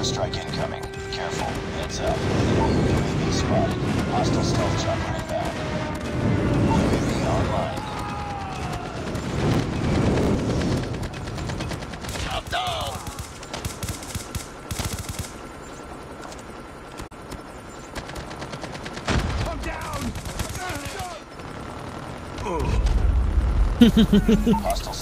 Airstrike incoming. Careful. Heads up. Enemy UAV spotted. Hostile stealth chopper inbound. UAV online. Up down! I'm down! Hostile